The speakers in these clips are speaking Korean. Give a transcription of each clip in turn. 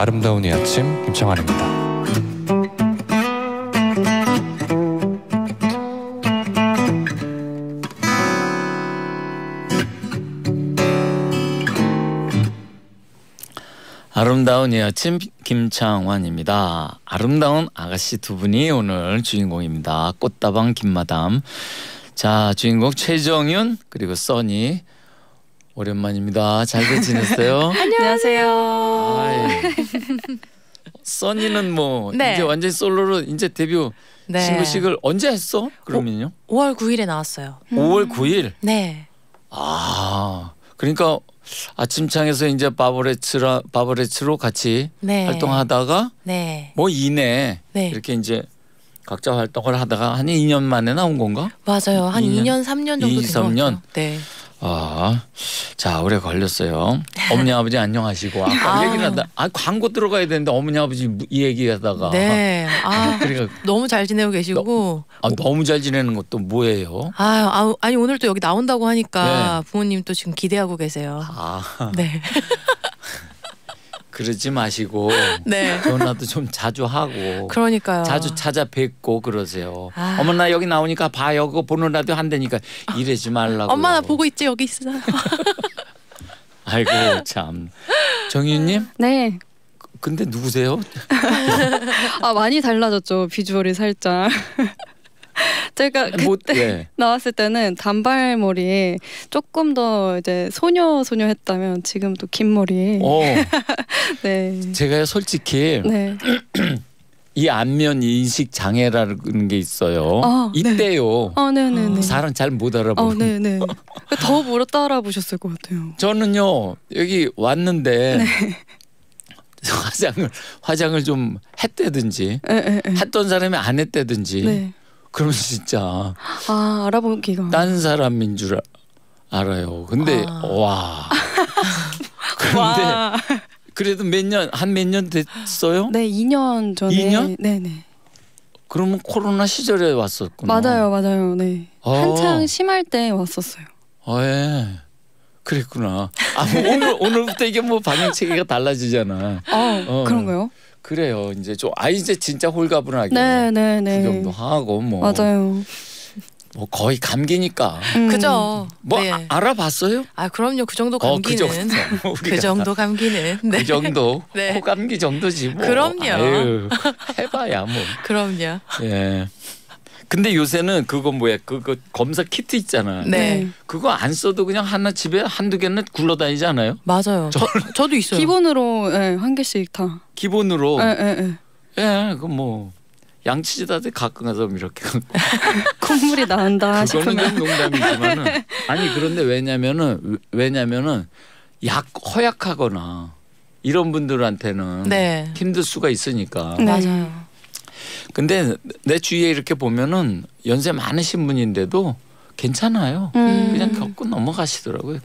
아름다운 이 아침 김창완입니다. 아름다운 이 아침 김창완입니다. 아름다운 아가씨 두 분이 오늘 주인공입니다. 꽃다방 김마담. 자, 주인공 최정윤 그리고 써니 오랜만입니다. 잘들 지냈어요? 안녕하세요. 아이, 써니는 뭐 네. 이제 완전히 솔로로 이제 데뷔 네. 싱글식을 언제 했어? 그러면요? 5월 9일에 나왔어요. 5월 9일. 네. 아, 그러니까 아침창에서 이제 바버레츠로 같이 네. 활동하다가 네. 뭐 이내 네. 이렇게 이제 각자 활동을 하다가 한 2년 만에 나온 건가? 맞아요. 한 2년 3년 정도 2, 된 것 3년? 같아요. 네. 아, 자, 오래 걸렸어요. 어머니 아버지 안녕하시고 아까 아. 얘기를 하다 광고 들어가야 되는데 어머니 아버지 이 얘기하다가 네. 아, 그러니까 너무 잘 지내고 계시고. 너무 잘 지내는 것도 뭐예요? 아니 오늘 또 여기 나온다고 하니까 네. 부모님 또 지금 기대하고 계세요. 아, 네. 그러지 마시고 네. 전화도 좀 자주 하고 그러니까요. 자주 찾아뵙고 그러세요. 아. 어머 나 여기 나오니까 봐요. 그거 보는 라디오 한다니까 이러지 말라고. 엄마 나 보고 있지 여기 있어. 아이고 참. 정윤님? 네. 근데 누구세요? 많이 달라졌죠. 비주얼이 살짝. 제가 그때 네. 나왔을 때는 단발머리에 조금 더 이제 소녀 했다면 지금 또 긴 머리에. 네. 제가 솔직히 네. 이 안면 인식 장애라는 게 있어요. 이때요. 네네네. 사람 잘 못 알아보고. 네네. 더 물어 따라보셨을 것 같아요. 저는요 여기 왔는데 네. 화장을 좀 했다든지 했던 사람이 안 했다든지. 네. 그러면 진짜 알아보기가. 딴 사람인 줄 알아요. 근데 와. 그런데 그래도 한 몇 년 됐어요? 네, 2년 전에. 2년? 네네. 그러면 코로나 시절에 왔었구나. 맞아요. 네. 한창 심할 때 왔었어요. 예. 그랬구나. 오늘부터 이게 뭐 방역 체계가 달라지잖아. 그런가요? 그래요. 이제 이제 진짜 홀가분하게 네네네. 구경도 하고 뭐. 맞아요. 뭐 거의 감기니까. 그죠. 뭐 네. 알아봤어요? 그럼요. 그 정도 감기는. 그 정도 감기는. 네. 그 정도. 네. 코감기 정도지 뭐. 그럼요. 아유, 해봐야 뭐. 그럼요. 예. 근데 요새는 그거 뭐야? 그거 검사 키트 있잖아. 네. 그거 안 써도 그냥 하나 집에 한두 개는 굴러다니지 않아요? 맞아요. 저도 있어요. 기본으로 한 개씩 다. 기본으로. 예. 그 뭐 양치지다들 가끔 가서 이렇게 갖고. 콧물이 나온다 그거는 싶으면. 좀 농담이지만은 아니 그런데 왜냐면은 허약하거나 이런 분들한테는 네. 힘들 수가 있으니까. 네. 맞아요. 근데 내 주위에 이렇게 보면은 연세 많으신 분인데도 괜찮아요. 그냥 겪고 넘어가시더라고요.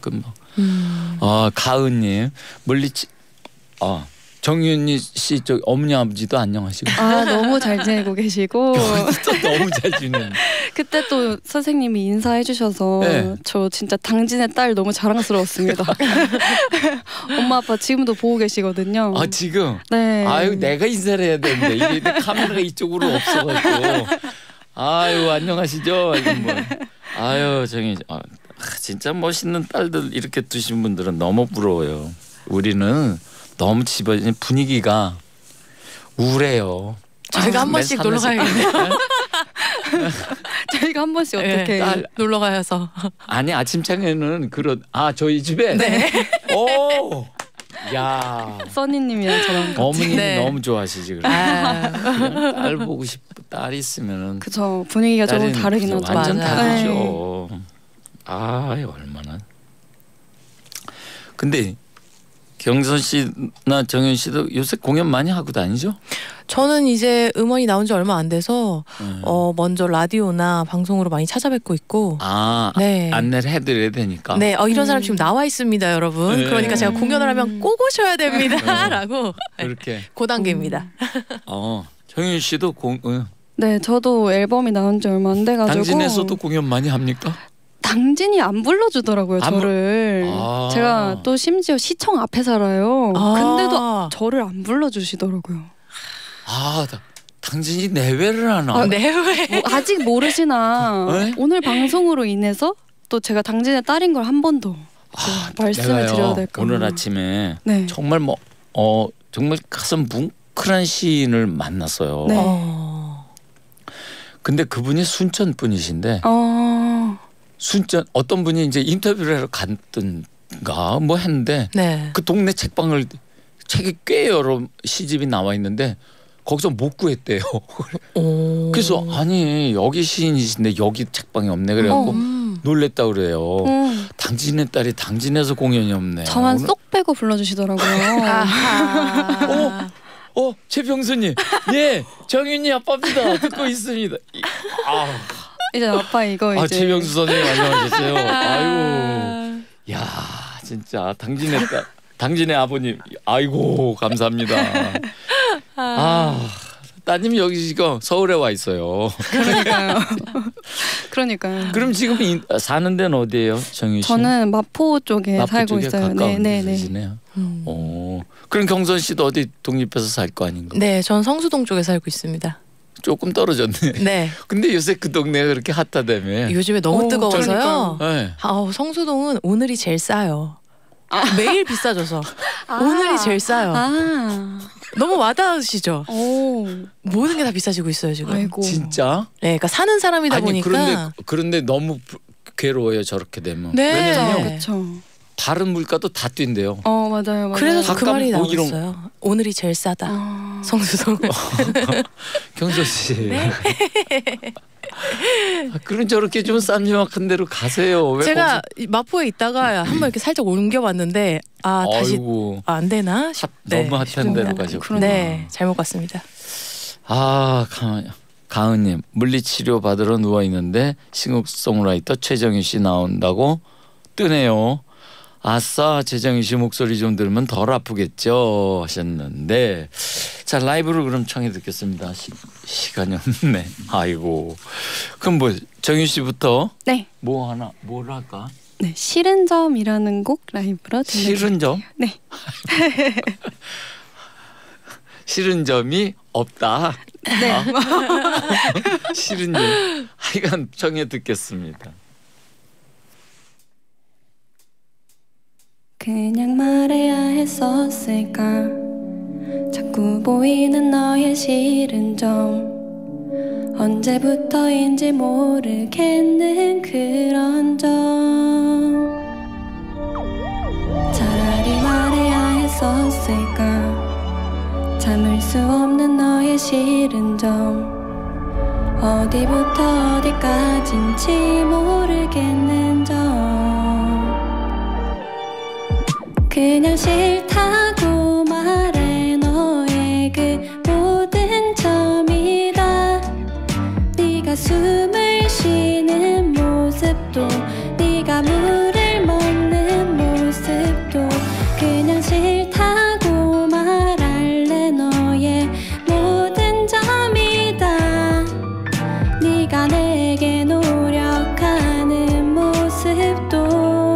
가은님 물리치. 정윤희 씨 저 어머니 아버지도 안녕하시고. 너무 잘 지내고 계시고. 또 너무 잘 지내는. 그때 또 선생님이 인사해 주셔서 네. 저 진짜 당진의 딸 너무 자랑스러웠습니다. 엄마 아빠 지금도 보고 계시거든요. 지금. 네. 아유 내가 인사를 해야 되는데 이게 카메라가 이쪽으로 없어가지고. 아유 안녕하시죠. 아유 정희 진짜 멋있는 딸들 이렇게 두신 분들은 너무 부러워요. 우리는 너무 집안 분위기가 우울해요. 저희가 한 번씩 놀러 가야겠네요. 저희가 한 번씩 어떻게 놀러 가서. 아니 아침창에는 저희 집에. 네. 오. 야. 써니님이랑 저랑 같이. 어머니는 네. 너무 좋아하시지 그래. 그냥 딸 보고 싶고 딸 있으면은. 그쵸. 분위기가 조금 다르긴 하죠. 완전 맞아요. 다르죠. 얼마나. 근데 경선 씨나 정윤 씨도 요새 공연 많이 하고 다니죠? 저는 이제 음원이 나온 지 얼마 안 돼서 먼저 라디오나 방송으로 많이 찾아뵙고 있고. 네. 안내를 해드려야 되니까. 네, 이런 사람 지금 나와 있습니다, 여러분. 네. 그러니까 제가 공연을 하면 꼭 오셔야 됩니다.라고. 그렇게. 그 단계입니다. 정윤 씨도 네, 저도 앨범이 나온 지 얼마 안 돼가지고. 당진에서도 공연 많이 합니까? 당진이 안 불러주더라고요, 저를. 제가 또 심지어 시청 앞에 살아요. 근데도 저를 안 불러주시더라고요. 당진이 내외를 하나? 내외. 뭐 아직 모르시나 오늘 방송으로 인해서 또 제가 당진의 딸인 걸 한 번 더 말씀을 드려야 될까. 오늘 아침에 네. 정말 정말 가슴 뭉클한 시인을 만났어요. 네. 근데 그분이 순천 분이신데 순천 어떤 분이 이제 인터뷰를 하러 갔던가 뭐 했는데 네. 그 동네 책방을 책이 꽤 여러 시집이 나와 있는데 거기서 못 구했대요. 그래서 아니 여기 시인이신데 여기 책방이 없네 그래갖고 놀랬다 그래요. 당진의 딸이 당진에서 공연이 없네. 저만 쏙 빼고 불러주시더라고요. 최병수님, 예, 정윤이 아빠입니다. 듣고 있습니다. 이제 아빠 이거 이제. 최병수 선생님 안녕하셨어요. 아이고, 야, 진짜 당진의 딸, 당진의 아버님, 아이고 감사합니다. 따님 여기 지금 서울에 와 있어요. 그러니까요. 그럼 지금 사는 데는 어디예요, 정윤 씨? 저는 마포 쪽에 살고 있어요. 네네네. 그럼 경선 씨도 어디 독립해서 살 거 아닌가? 네, 전 성수동 쪽에 살고 있습니다. 조금 떨어졌네. 네. 근데 요새 그 동네가 그렇게 핫하다며. 요즘에 너무 뜨거워서요. 네. 성수동은 오늘이 제일 싸요. 매일 비싸져서 오늘이 제일 싸요. 너무 와닿으시죠? 모든 게 다 비싸지고 있어요 지금. 아이고. 진짜? 네, 그러니까 사는 사람이다 보니까. 그런데 너무 괴로워요 저렇게 되면. 네. 왜냐면 그렇죠. 다른 물가도 다 뛴대요. 맞아요. 그래서 그 말이 나왔어요. 오늘이 제일 싸다. 성수동. 경선 씨. 네? 그럼 저렇게 좀 쌈지막한 데로 가세요. 왜 제가 마포에 있다가 한번 이렇게 살짝 옮겨봤는데 다시 아이고. 안 되나? 너무 핫한 데로 가셨구나. 네, 잘못 갔습니다. 가은님 물리치료 받으러 누워 있는데 싱어송라이터 최정희 씨 나온다고 뜨네요. 아싸 최정희 씨 목소리 좀 들으면 덜 아프겠죠 하셨는데 자 라이브로 그럼 청해 듣겠습니다. 시간이 없네. 아이고 그럼 뭐 정희 씨부터 네. 뭘 할까? 네, 싫은 점이라는 곡 라이브로 들려드릴게요. 싫은 점? 네. 싫은 점이 없다. 네. 싫은 점. 하여간 청해 듣겠습니다. 그냥 말해야 했었을까 자꾸 보이는 너의 싫은 점 언제부터인지 모르겠는 그런 점 차라리 말해야 했었을까 참을 수 없는 너의 싫은 점 어디부터 어디까지인지 모르겠는 점 그냥 싫다고 말해 너의 그 모든 점이다 네가 숨을 쉬는 모습도 네가 물을 먹는 모습도 그냥 싫다고 말할래 너의 모든 점이다 네가 내게 노력하는 모습도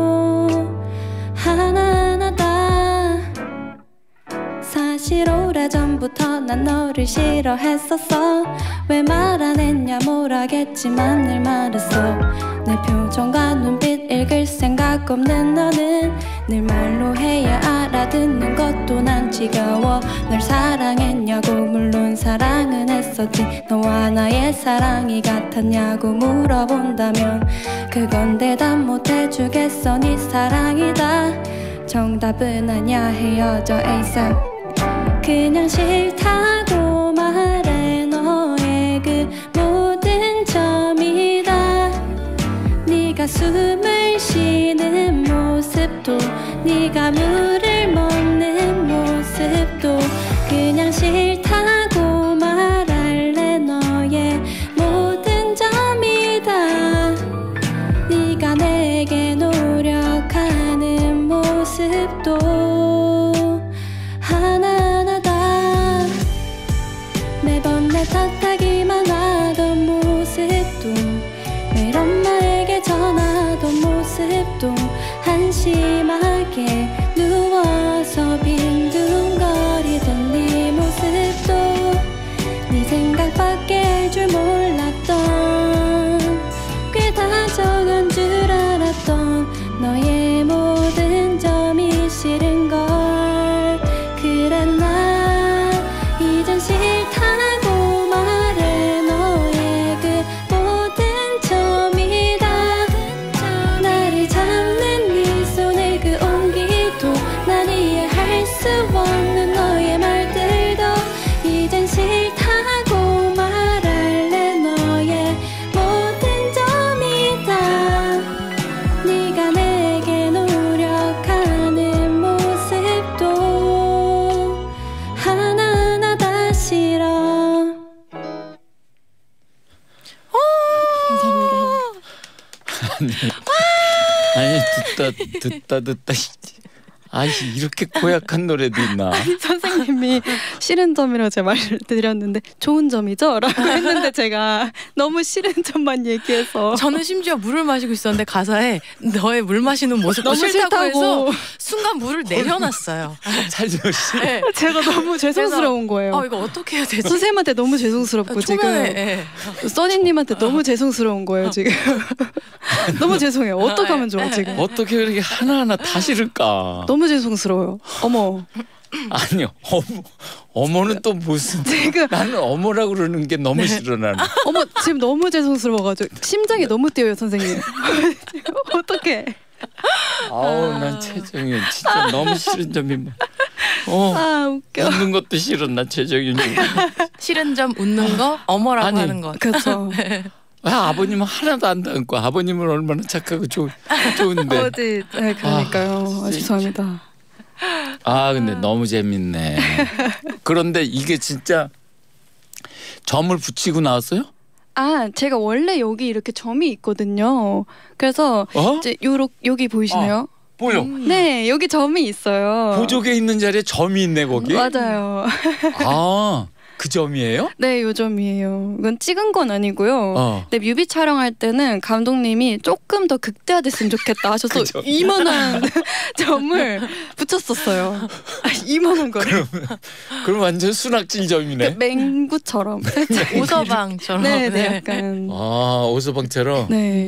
사실 오래전부터 난 너를 싫어했었어 왜 말 안 했냐 뭘 하겠지만 늘 말했어 내 표정과 눈빛 읽을 생각 없는 너는 늘 말로 해야 알아듣는 것도 난 지겨워 널 사랑했냐고 물론 사랑은 했었지 너와 나의 사랑이 같았냐고 물어본다면 그건 대답 못해주겠어 네 사랑이다 정답은 아냐 헤어져 ASAP 그냥 싫다고 말해 너의 그 모든 점이다 네가 숨을 쉬는 모습도 네가 물을 먹는 모습도 그냥 싫다고 말할래 너의 모든 점이다 네가 내게 노력하는 모습도 매번 날 탓하기만 하던 모습도 매일 엄마에게 전화도 또 한심하게 누워서 빈둥거리던 네 모습도 네 생각밖에 줄 몰랐던 꽤 다정한 줄 알았던 너의 모든 점이 싫은걸 그래 나 이젠 싫다고 말해 너의 그 모든 점이 다 나를 잡는 네 손의 그 온기도 난 이해할 수 없는 너의 말들도 이젠 싫다고 말할래 너의 모든 점이 다 네가 내게 노력하는 모습도 하나하나 다 싫어. 아니 듣다 아이 이렇게 고약한 노래도 있나? 선생님이 싫은 점이라고 제가 말을 드렸는데 좋은 점이죠? 라고 했는데 제가 너무 싫은 점만 얘기해서 저는 심지어 물을 마시고 있었는데 가사에 너의 물 마시는 모습도 너무 싫다고 해서 싫다고. 순간 물을 내려놨어요. 차지호 씨. 네. 제가 너무 죄송스러운 거예요. 이거 어떻게 해야 되지? 선생님한테 너무 죄송스럽고 초면에 써니님한테 너무 죄송스러운 거예요 지금. 너무 죄송해요. 어떡하면 좋아 지금. 어떻게 그렇게 하나하나 다 싫을까? 너무 죄송스러워요. 어머. 아니요 어머는 또 무슨 지금 나는 어머라고 그러는 게 너무 싫어 나는. 어머 지금 너무 죄송스러워가지고 심장이 너무 뛰어요 선생님. 어떡해. 아우 난 최정윤 진짜 너무 싫은 점이 뭐. 아 웃겨. 웃는 것도 싫어 나 최정윤이. 싫은 점 웃는 거 어머라고 아니, 하는 것. 그렇죠. 아버님은 하나도 안 닮고 아버님은 얼마나 착하고 좋은데. 어디 네, 그러니까요. 죄송합니다. 근데 너무 재밌네. 그런데 이게 진짜 점을 붙이고 나왔어요? 제가 원래 여기 이렇게 점이 있거든요. 그래서 이제 여기 보이시나요? 보여. 네, 여기 점이 있어요. 보조개 있는 자리에 점이 있네 거기. 맞아요. 그 점이에요? 네, 요 점이에요. 이건 찍은 건 아니고요. 근데 뮤비 촬영할 때는 감독님이 조금 더 극대화됐으면 좋겠다 하셔서 이만한 점을 붙였었어요. 이만한 거를. 그럼 완전 순학질 점이네. 맹구처럼. 오서방처럼. 네, 약간. 오서방처럼. 네.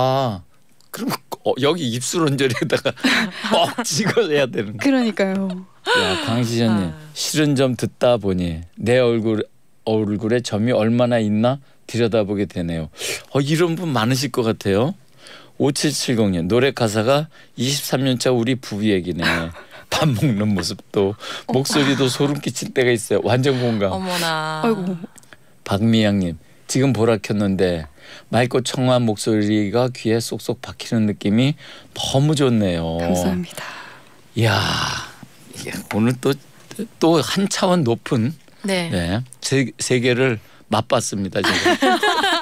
그럼 여기 입술 언저리에다가 꼭 찍어야 되는. 그러니까요. 야 강시전님 싫은 점 듣다 보니 내 얼굴에 점이 얼마나 있나 들여다보게 되네요. 이런 분 많으실 것 같아요. 5770년 노래 가사가 23년차 우리 부부 얘기네. 밥 먹는 모습도 목소리도 소름 끼칠 때가 있어요. 완전 공감. 어머나. 아이고. 박미양님 지금 보라 켰는데 맑고 청아한 목소리가 귀에 쏙쏙 박히는 느낌이 너무 좋네요. 감사합니다. 이야 오늘 또 한 차원 높은 세계를 맛봤습니다. 제가.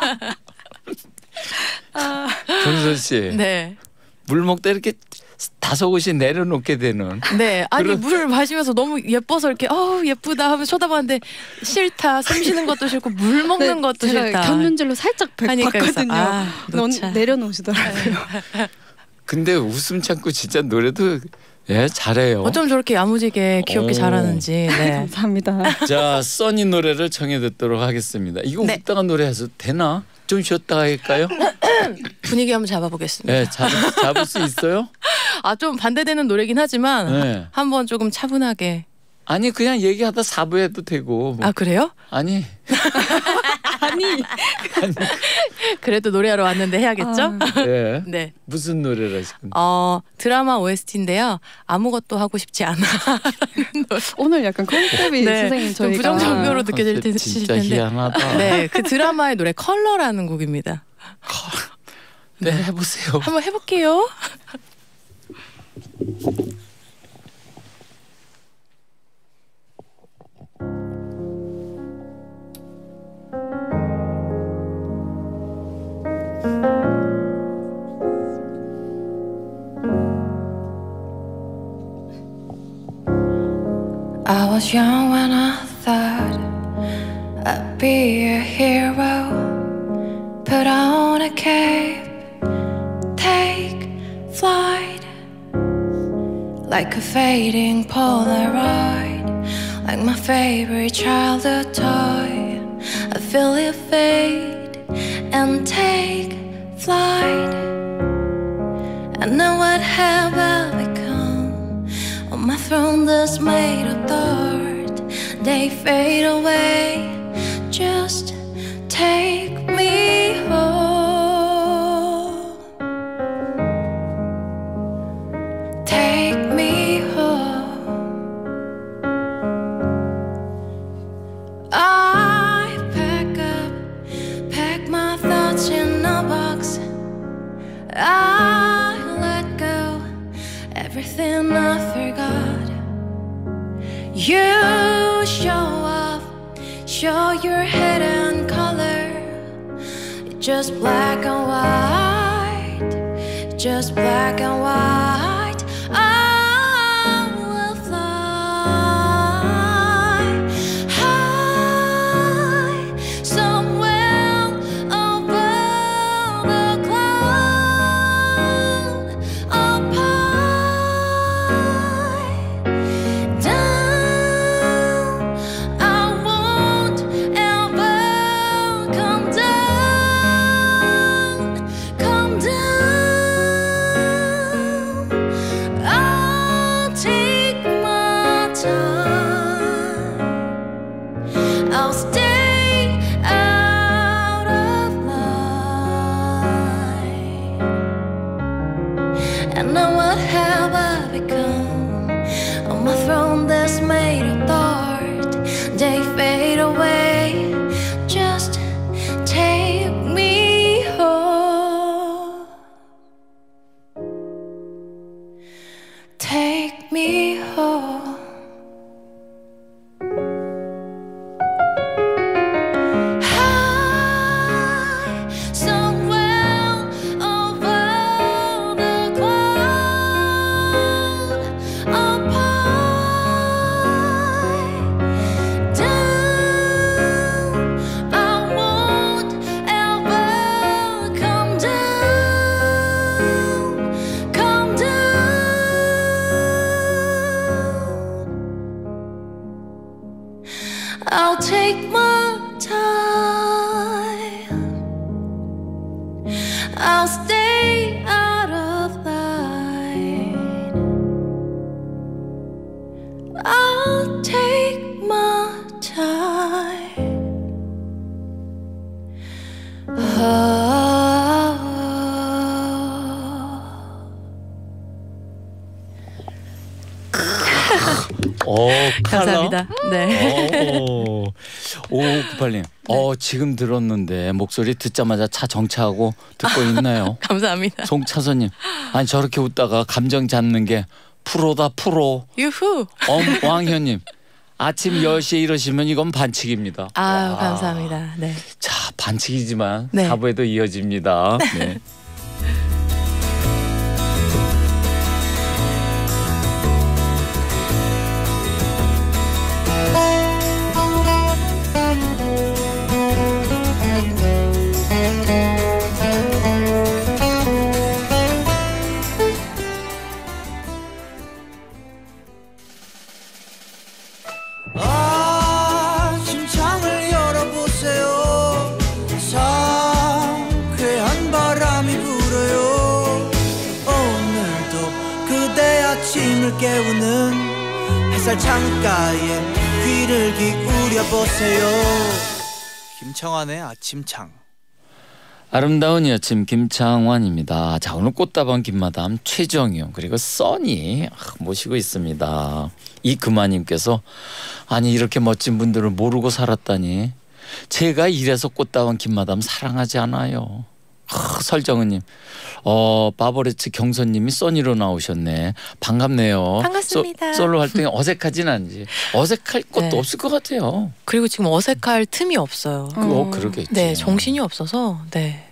정선 씨. 네. 물 먹다 이렇게 다소곳이 내려놓게 되는. 네. 아니 물을 마시면서 너무 예뻐서 이렇게 예쁘다 하면서 쳐다봤는데 싫다. 숨 쉬는 것도 싫고 물 먹는 것도 제가 싫다. 견눈질로 살짝 봤거든요. 내려놓으시더라고요. 근데 웃음 참고 진짜 노래도 잘해요. 어쩜 저렇게 야무지게 귀엽게 잘하는지. 네. 감사합니다. 자, 써니 노래를 정해 듣도록 하겠습니다. 이거 웃다가 노래해서 되나? 좀 쉬었다가 할까요? 분위기 한번 잡아보겠습니다. 네, 잡을 수 있어요? 좀 반대되는 노래긴 하지만 한번 조금 차분하게. 아니 그냥 얘기하다 4부 해도 되고. 그래요? 아니. 그래도 노래하러 왔는데 해야겠죠? 네. 네. 무슨 노래를 하시군요? 드라마 OST인데요. 아무것도 하고 싶지 않아. 오늘 약간 컨셉이 선생님 저희가 부정적으로 느껴질 텐데. 진짜 희한하다. 네, 그 드라마의 노래 컬러라는 곡입니다. 네, 해보세요. 한번 해볼게요. I was young when I thought I'd be a hero. Put on a cape, take flight. like a fading Polaroid, like my favorite childhood toy. I feel it fade and take flight. And now what have I become? On my throne that's made of dirt, they fade away. Just take me home. Take me home. I pack my thoughts in a box. I let go everything I forgot. You show up, show your hidden color. Just black and white, just black and white. I will fly high somewhere above the cloud, up high, down. I won't ever come down, come down. I'll take my time. I'll stay out of line. And now what have I become? On my throne that's made of dirt, they fade away. Just take me home. Take me home. High somewhere over the cloud, up high, down. I won't ever come down, come down. I'll take my time. I'll stay out of line. I'll take my time. 감사합니다. 네. 5598님. 지금 들었는데 목소리 듣자마자 차 정차하고 듣고 있나요? 감사합니다. 송차선님. 아니 저렇게 웃다가 감정 잡는 게 프로다 프로. 유후. 왕현님. 아침 10시에 이러시면 이건 반칙입니다. 아유, 감사합니다. 네. 자, 반칙이지만 네. 4부에도 이어집니다. 네. 심창을 열어보세요. 상쾌한 바람이 불어요. 오늘도 그대 아침을 깨우는 햇살 창가에 귀를 기울여보세요. 김청환의 아침창. 아름다운 이 아침 김창완입니다. 자, 오늘 꽃다방 김마담 최정용 그리고 써니 모시고 있습니다. 이금아님께서 아니 이렇게 멋진 분들을 모르고 살았다니 제가 이래서 꽃다방 김마담 사랑하지 않아요. 설정은님 바버레츠 경선님이 써니로 나오셨네. 반갑네요. 반갑습니다. 솔로 활동이 어색하진 않지. 어색할 것도 네. 없을 것 같아요. 그리고 지금 어색할 틈이 없어요. 그러겠지. 네, 정신이 없어서. 네.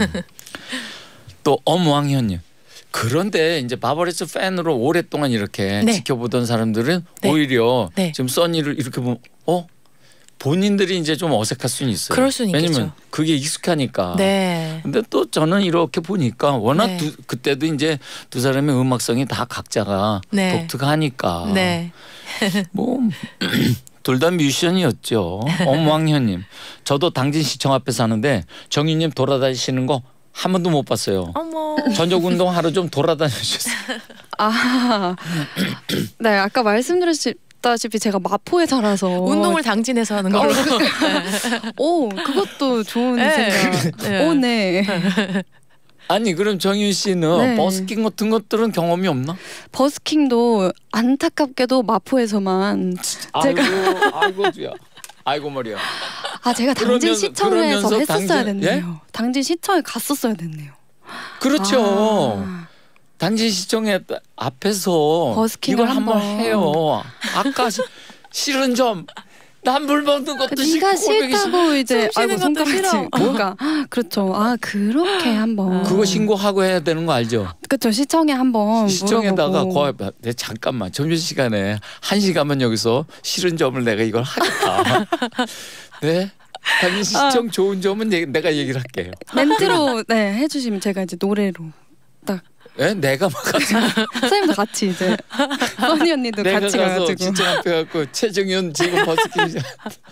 또 엄왕현님. 그런데 이제 바버레츠 팬으로 오랫동안 이렇게 네. 지켜보던 사람들은 네. 오히려 네. 지금 써니를 이렇게 보면 본인들이 이제 좀 어색할 수는 있어요. 그럴 수는 있겠죠. 왜냐면 그게 익숙하니까. 네. 근데 또 저는 이렇게 보니까 워낙 네. 그때도 이제 두 사람의 음악성이 다 각자가 네. 독특하니까. 네. 뭐 둘 다 뮤지션이었죠. 엄왕현님, 저도 당진시청 앞에 사는데 정희님 돌아다니시는 거 한 번도 못 봤어요. 어머. 저녁 운동 하루 좀 돌아다니셨어요. 아, 네 아까 말씀드렸다시피 제가 마포에 살아서 운동을 당진에서 하는 걸로. 오 그것도 좋은 네. 생각. 네. 오 네. 아니 그럼 정윤 씨는 네. 버스킹 같은 것들은 경험이 없나? 버스킹도 안타깝게도 마포에서만 아이고 주야. 아이고 머리야. 제가 당진 시청에서 했었어야 됐네요. 예? 당진 시청에 갔었어야 됐네요. 그렇죠. 당진시청에 앞에서 버스킹을 이걸 한번 한번. 해요. 아까 싫은 점. 난 물 먹는 것도 네가 싫다고 이제 숨 쉬는 것도 손가락질. 싫어. 뭔가 그렇죠. 그렇게 한번. 그거 신고하고 해야 되는 거 알죠? 그렇죠. 시청에 한번 시청에다가 물어보고. 거의 내 잠깐만 점심시간에 1시간만 여기서 싫은 점을 내가 이걸 하겠다. 네? 당진시청 좋은 점은 내가 얘기를 할게요. 멘트로 네 해주시면 제가 이제 노래로 딱 네? 내가 막 가서 선생님도 같이 이제 써니 언니도 내가 같이 가서 가가지고 진짜 앞에 갖고 최정현 지금 버스킹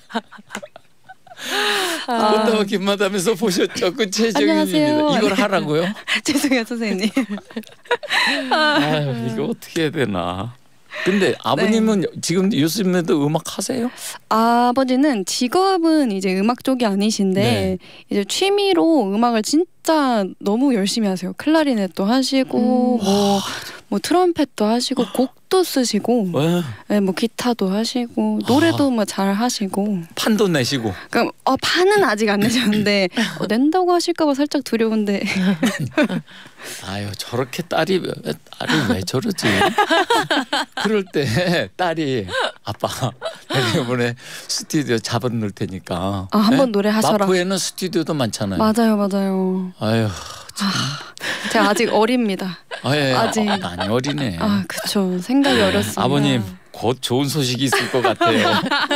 꽃다와 김마담에서 보셨죠? 그 최정현입니다. 안녕하세요. 이걸 하라고요? 죄송해요 선생님. 아유 이거 어떻게 해야 되나. 근데 아버님은 지금 요즘에도 음악 하세요? 아버지는 직업은 이제 음악 쪽이 아니신데 네. 이제 취미로 음악을 진짜 너무 열심히 하세요. 클라리넷도 하시고 뭐 트럼펫도 하시고 곡도 쓰시고 네, 뭐 기타도 하시고 노래도 뭐 잘 하시고 판도 내시고. 그러니까 판은 아직 안 내셨는데 낸다고 하실까봐 살짝 두려운데 아유 저렇게 딸이 왜 저러지? 그럴 때 딸이 아빠 내가 이번에 스튜디오 잡아놓을 테니까 한번 노래 하셔라. 마포에는 스튜디오도 많잖아요. 맞아요. 아유 제가 아직 어립니다. 예, 아직. 많이 어리네. 그쵸. 생각이 어렸습니다. 아버님 곧 좋은 소식이 있을 것 같아요.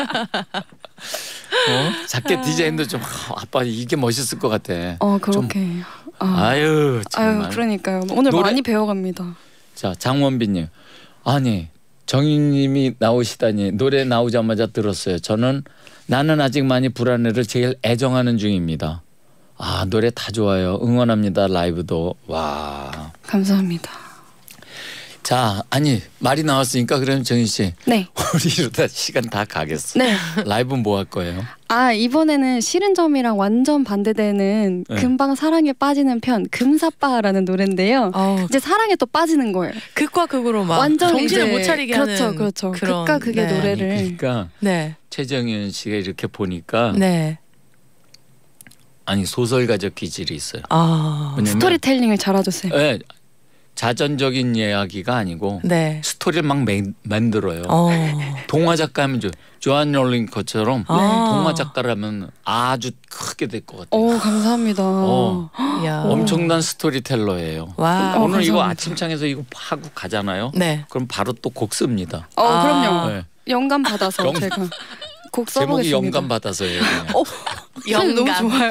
자켓 디자인도 좀 아빠 이게 멋있을 것 같아. 그렇게. 아유 정말. 그러니까요. 오늘 많이 배워갑니다. 자 장원빈님, 아니 정희님이 나오시다니 노래 나오자마자 들었어요. 나는 아직 많이 불안해를 제일 애정하는 중입니다. 노래 다 좋아요. 응원합니다. 라이브도. 와. 감사합니다. 자, 아니 말이 나왔으니까 그럼 정희 씨. 네. 우리 이러다 시간 다 가겠어. 네. 라이브 뭐 할 거예요? 이번에는 싫은 점이랑 완전 반대되는 네. 금방 사랑에 빠지는 편 금사빠라는 노래인데요. 이제 사랑에 또 빠지는 거예요. 극과 극으로 막 완전 정신을 이제 못 차리게 하는 그렇죠. 그런, 극과 극의 네. 노래를. 그러니까 네. 최정현 씨가 이렇게 보니까 네. 아니 소설가적 기질이 있어요. 왜냐면 스토리텔링을 잘하셨어요. 네, 자전적인 이야기가 아니고 네. 스토리를 막 만들어요. 동화 작가면 조안 롤링처럼 동화 작가라면 아주 크게 될 것 같아요. 감사합니다. 엄청난 스토리텔러예요. 와. 오늘 이거 감사합니다. 아침창에서 이거 하고 가잖아요. 네. 그럼 바로 또 곡 씁니다. 그럼요. 네. 영감 받아서 제가 곡 써보겠습니다. 제목이 영감 받아서예요. 선생님 너무 좋아요.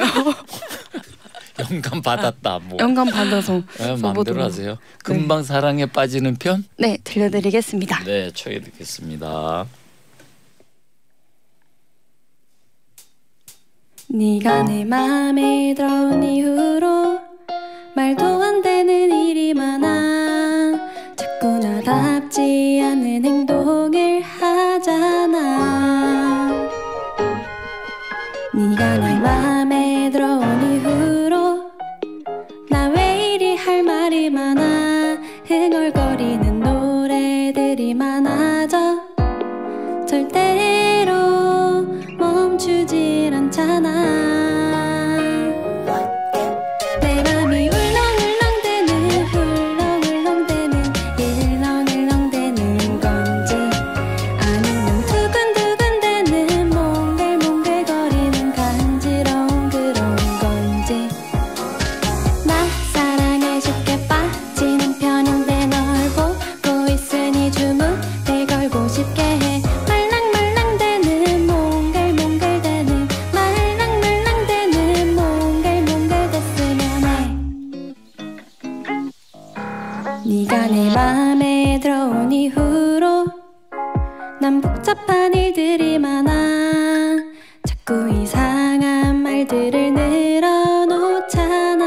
영감 받았다. 뭐. 영감 받아서 마음대로 하세요. 금방 사랑에 빠지는 편? 네, 들려드리겠습니다. 네, 청해 듣겠습니다. 네가 내 맘에 들어온 이후로 말도 안 되는 일이 많아. 자꾸 나답지 않은 행동을 하잖아. 네가 내 맘에 들어온 이후로 나 왜 이리 할 말이 많아. 흥얼거리는 노래들이 많아져 절대로 멈추질 않잖아. 내 맘이 울렁울렁대는 훌렁훌렁대는 일렁일렁대는 건지 아니면 두근두근대는 몽글몽글거리는 간지러운 그런 건지. 나 사랑에 쉽게 빠지는 편인데 널 보고 있으니 주문을 걸고 싶게 해. 말랑말랑대는 몽글몽글 네가 내 맘에 들어온 이후로 난 복잡한 일들이 많아. 자꾸 이상한 말들을 늘어놓잖아.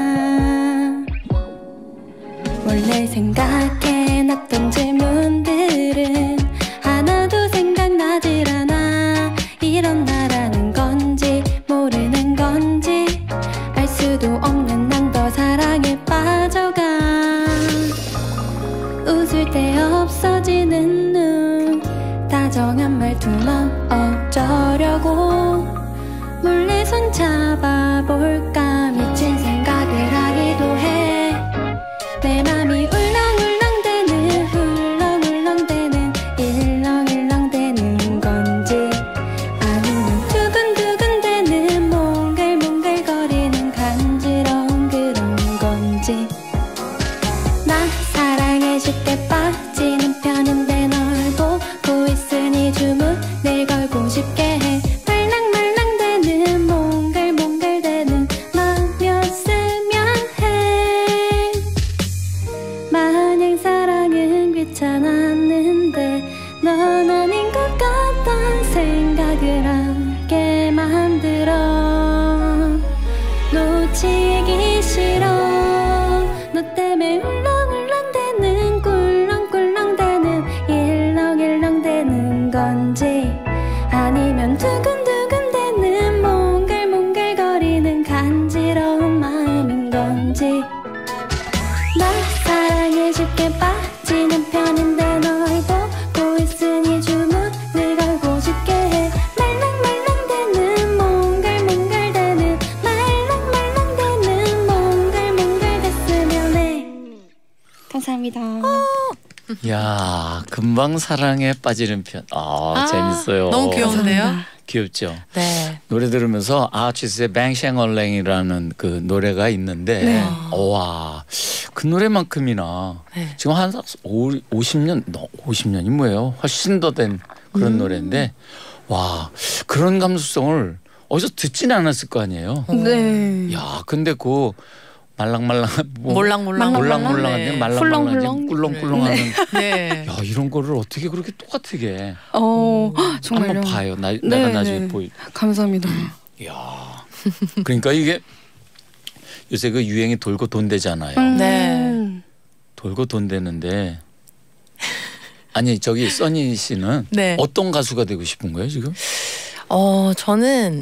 원래 생각해놨던 질문들은 하나도 생각나질 않아. 이런 나라는 건지 모르는 건지 알 수도 없는 난 더 사랑에 빠져가. 웃을 때 없어지는 눈, 다정한 말투 넌 어쩌려고. 몰래 손 잡아볼까 미친 생각을 하기도 해. 내 맘이 울렁울렁대는 훌렁훌렁대는 일렁일렁대는 건지 아니면 두근두근대는 몽글몽글거리는 간지러운 그런 건지. 나 사랑에 쉽게 빠지는 편인데 널 보고 있으니 주문을 걸고 싶게 해. 말랑말랑대는 몽글몽글대는 너였으면 해. 마냥 사랑은 귀찮았는데 넌 아닌 것 같단 생각을 하게 만들어. 놓치기 싫어. 너 때문에 울렁울렁대는 꿀렁꿀렁대는 일렁일렁대는 건지 아니면 두근두근대는 몽글몽글거리는 간지러운 마음인 건지. 나 사랑에 쉽게 빠지는 편인데 널 보고 있으니 주문을 걸고 싶게 해. 말랑말랑대는 몽글몽글대는 말랑말랑대는 몽글몽글댔으면 해. 감사합니다. 야, 금방 사랑에 빠지는 편. 재밌어요. 너무 귀여운데요? 귀엽죠. 네. 노래 들으면서 아치스의 뱅샹얼랭이라는 그 노래가 있는데 네. 와, 그 노래만큼이나 네. 지금 한 50년이 뭐예요? 훨씬 더 된 그런 노래인데 와, 그런 감수성을 어디서 듣진 않았을 거 아니에요. 네. 야, 근데 그 말랑말랑한 몰랑몰랑한데 네. 말랑말랑한 꿀렁꿀렁하는 네. 야, 이런 거를 어떻게 그렇게 똑같게 해? 정말요. 한번 봐요. 내가 네, 나중에 네. 야, 감사합니다. 그러니까 이게 요새 그 유행이 돌고 돈대잖아요. 네. 돌고 돈대는데 아니 저기 써니 씨는 네. 어떤 가수가 되고 싶은 거예요 지금? 저는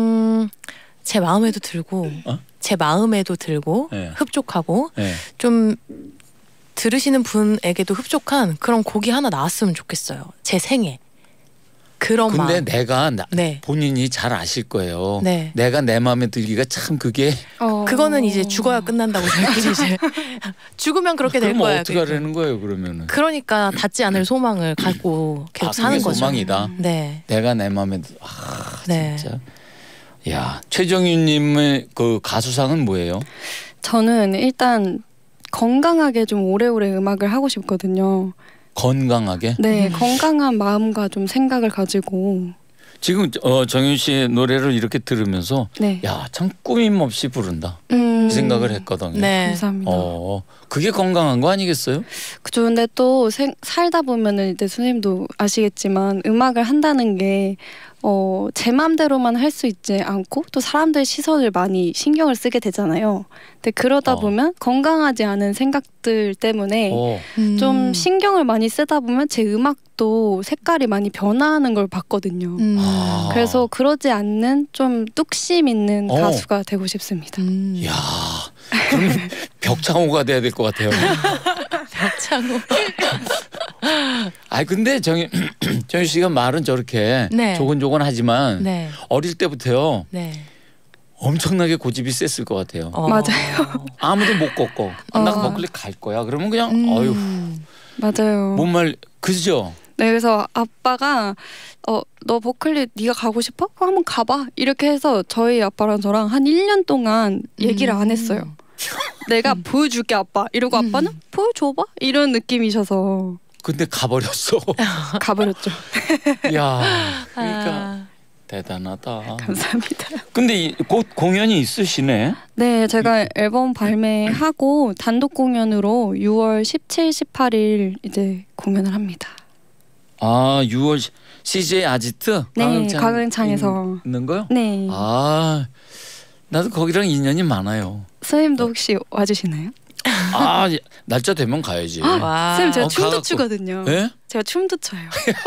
제 마음에도 들고 제 마음에도 들고 네. 흡족하고 네. 좀 들으시는 분에게도 흡족한 그런 곡이 하나 나왔으면 좋겠어요. 제 생에. 그런 근데 마음. 내가 네. 본인이 잘 아실 거예요. 네. 내가 내 마음에 들기가 참 그게 그거는 이제 죽어야 끝난다고 저희끼리 이제 죽으면 그렇게 될 그럼 거야. 어떻게 하라는 거예요 그러면은? 그러니까 닿지 않을 소망을 갖고 계속 사는 그게 거죠. 소망이다. 네. 내가 내 마음에 네. 진짜. 야, 최정윤님의 그 가수상은 뭐예요? 저는 일단 건강하게 좀 오래오래 음악을 하고 싶거든요. 건강하게? 네, 건강한 마음과 좀 생각을 가지고. 지금 정윤 씨의 노래를 이렇게 들으면서 네. 야, 참 꾸밈 없이 부른다. 이 생각을 했거든요. 네. 감사합니다. 그게 건강한 거 아니겠어요? 그죠. 근데 또 살다 보면은 이제 선생님도 아시겠지만 음악을 한다는 게 제 맘대로만 할 수 있지 않고 또 사람들 시선을 많이 신경을 쓰게 되잖아요. 근데 그러다 보면 건강하지 않은 생각들 때문에 좀 신경을 많이 쓰다 보면 제 음악도 색깔이 많이 변화하는 걸 봤거든요. 그래서 그러지 않는 좀 뚝심 있는 가수가 되고 싶습니다. 야, 그럼 벽창호가 돼야 될 것 같아요. 벽창호. 근데 정윤 씨가 말은 저렇게 네. 조곤조곤하지만 네. 어릴 때부터요. 네. 엄청나게 고집이 셌을 것 같아요. 맞아요. 아무도 못 걷고 나 버클리 갈 거야. 그러면 그냥 어휴. 맞아요. 뭔 말 그죠? 네, 그래서 아빠가 너 버클리 네가 가고 싶어? 그럼 한번 가봐. 이렇게 해서 저희 아빠랑 저랑 한 1년 동안 얘기를 안 했어요. 내가 보여줄게 아빠. 이러고 아빠는 보여줘봐. 이런 느낌이셔서. 근데 가버렸어. 가버렸죠. 야, 그러니까 대단하다. 감사합니다. 근데 곧 공연이 있으시네. 네, 제가 앨범 발매하고 단독 공연으로 6월 17, 18일 이제 공연을 합니다. 아, 6월 CJ 아지트? 네, 가광장에서 있는 거요? 네. 아, 나도 거기랑 인연이 많아요. 선생님도 혹시 와주시나요? 아, 날짜 되면 가야지. 선생님 제가 춤도 가갖고. 추거든요. 네? 제가 춤도 춰요.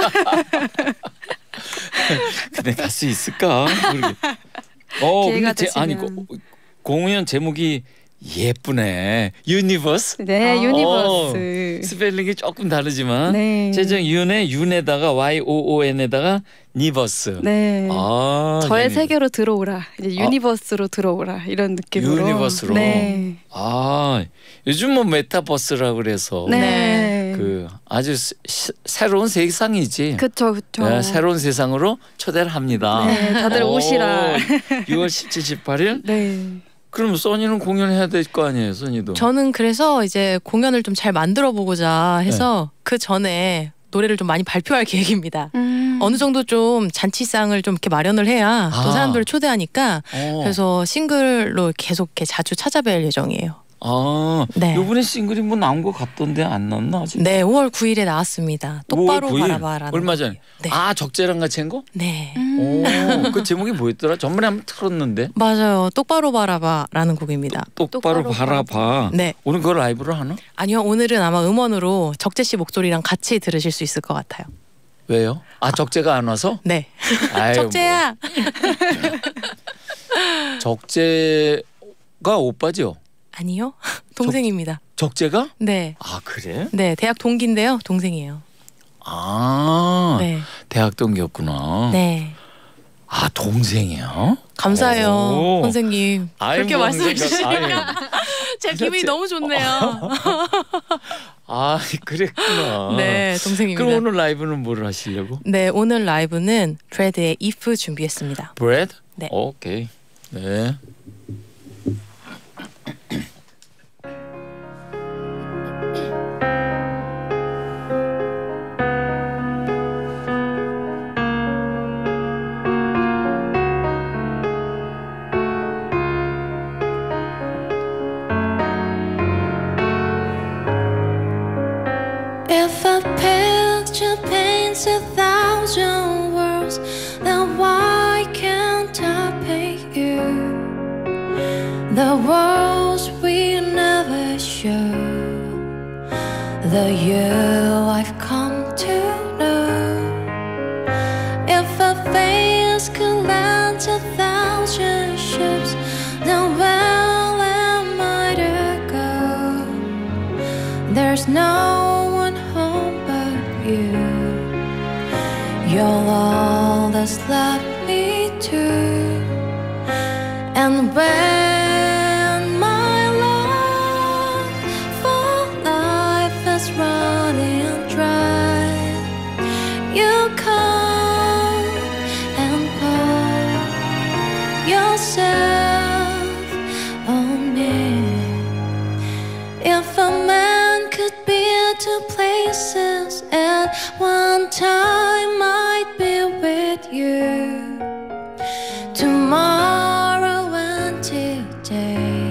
근데 갈 수 있을까? 기회가 근데 아니 공연 제목이 예쁘네. 유니버스. 네, 유니버스. 스펠링이 조금 다르지만 네. 제정 윤에 윤에다가 YOON에다가 니버스. 네. 아, 저의 유니버스. 세계로 들어오라. 이제 유니버스로 들어오라 이런 느낌으로. 유니버스로. 네. 아, 요즘 뭐 메타버스라 그래서 네. 그 아주 새로운 세상이지. 그쵸. 네, 새로운 세상으로 초대를 합니다. 네, 다들 오시라. 6월 17, 18일. 네. 그럼 써니는 공연해야 될 거 아니에요, 써니도. 저는 그래서 이제 공연을 좀 잘 만들어 보고자 해서 그 전에 노래를 좀 많이 발표할 계획입니다. 어느 정도 좀 잔치상을 좀 이렇게 마련을 해야 또 사람들을 초대하니까 그래서 싱글로 계속 이렇게 자주 찾아뵐 예정이에요. 아, 네. 이번에 싱글이 뭐 나온 거 같던데 안 나왔나 아직? 네, 5월 9일에 나왔습니다. 똑바로 5월 9일? 바라봐라는 얼마 전에. 곡이에요. 네. 아, 적재랑 같이 한 거? 네. 오, 그 제목이 뭐였더라? 전번에 한번 틀었는데. 맞아요. 똑바로 바라봐라는 곡입니다. 똑바로 바라봐. 네. 오늘 그걸 라이브로 하나? 아니요, 오늘은 아마 음원으로 적재 씨 목소리랑 같이 들으실 수 있을 것 같아요. 왜요? 아, 적재가 안 와서? 네. 아유, 적재야. 뭐. 적재가 오빠죠? 아니요, 동생입니다. 적재가? 네. 아, 그래? 네, 대학 동기인데요, 동생이에요. 아, 네. 대학 동기였구나. 네. 아, 동생이야? 감사해요, 오. 선생님. 아이, 그렇게 뭐 말씀해 그러니까, 주시니까 제 기분이 너무 좋네요. 아, 그랬구나. 네, 동생입니다. 그럼 오늘 라이브는 뭘 하시려고? 네, 오늘 라이브는 브래드의 If 준비했습니다. 브레드? 네. 오케이. 네. If a picture paints 1,000 words, then why can't I paint you? The words we never show, the you I've come to know. If a face could land 1,000 ships, then where am I to go? There's no one home but you. You're all that's left me to. And when my love for life is running dry, you come and pour yourself on me. If a man could be two places at one time, I'd be with you tomorrow and today,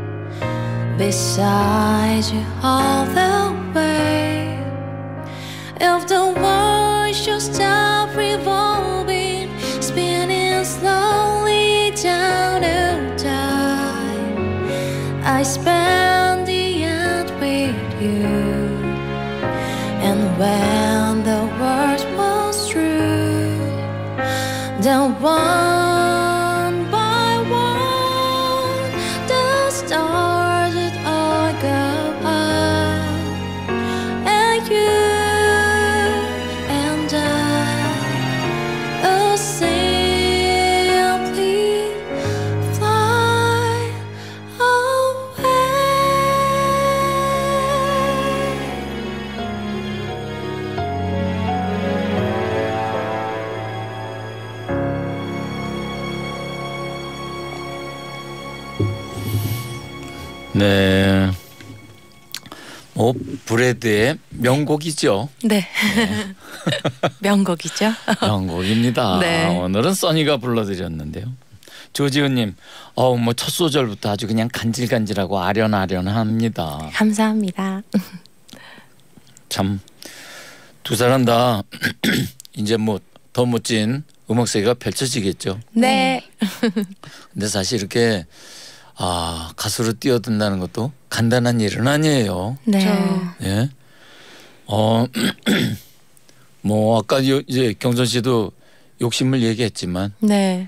beside you all the way. If the world should stop revolving, spinning slowly down to die, I spend the end with you. And when the word was true, then one by one the stars would all go out, and you and I will simply fly away. 네. 브래드의 명곡이죠. 네. 명곡이죠. 명곡입니다. 네. 오늘은 써니가 불러드렸는데요. 조지훈님, 뭐 첫 소절부터 아주 그냥 간질간질하고 아련아련합니다. 감사합니다. 참 두 사람 다 이제 뭐 더 멋진 음악 세계가 펼쳐지겠죠. 네. 근데 사실 이렇게 가수로 뛰어든다는 것도 간단한 일은 아니에요. 네. 예. 뭐 아까 이제 경선 씨도 욕심을 얘기했지만, 네.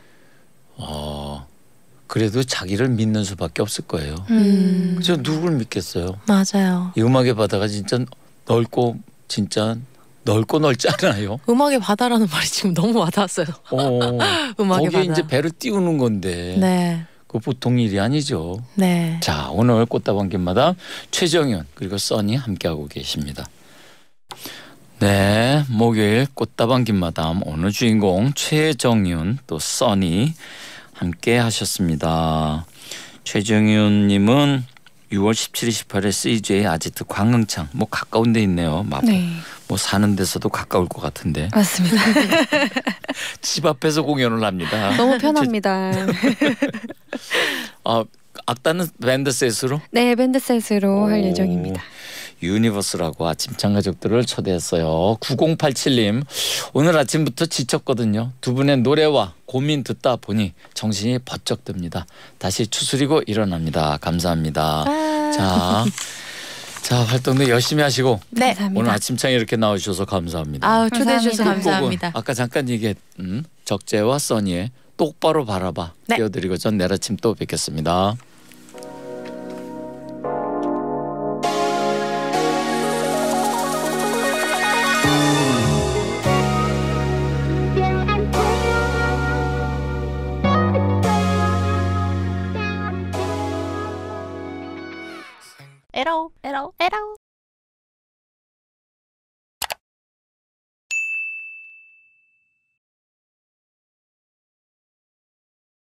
그래도 자기를 믿는 수밖에 없을 거예요. 저 누굴 믿겠어요? 맞아요. 이 음악의 바다가 진짜 넓고 진짜 넓고 넓지 않아요. 음악의 바다라는 말이 지금 너무 와닿았어요. 음악의 거기에 바다. 이제 배를 띄우는 건데 네. 그 보통 일이 아니죠. 네. 자, 오늘 꽃다방 길마다 최정윤 그리고 써니 함께하고 계십니다. 네, 목요일 꽃다방 길마담 오늘 주인공 최정윤 또 써니 함께 하셨습니다. 최정윤님은 6월 17일 18일 CJ 아지트 광흥창 뭐 가까운 데 있네요. 네. 뭐 사는 데서도 가까울 것 같은데 맞습니다. 집 앞에서 공연을 합니다. 너무 편합니다. 악단은 밴드 셋으로? 네, 밴드 셋으로 할 예정입니다. 유니버스라고 아침창 가족들을 초대했어요. 9087님 오늘 아침부터 지쳤거든요. 두 분의 노래와 고민 듣다 보니 정신이 번쩍 듭니다. 다시 추스리고 일어납니다. 감사합니다. 자 활동도 열심히 하시고 네. 감사합니다. 오늘 아침창에 이렇게 나와주셔서 감사합니다. 초대해 주셔서 감사합니다. 감사합니다. 아까 잠깐 얘기했던 적재와 써니의 똑바로 바라봐 네. 띄워드리고 전 내일 아침 또 뵙겠습니다. 에러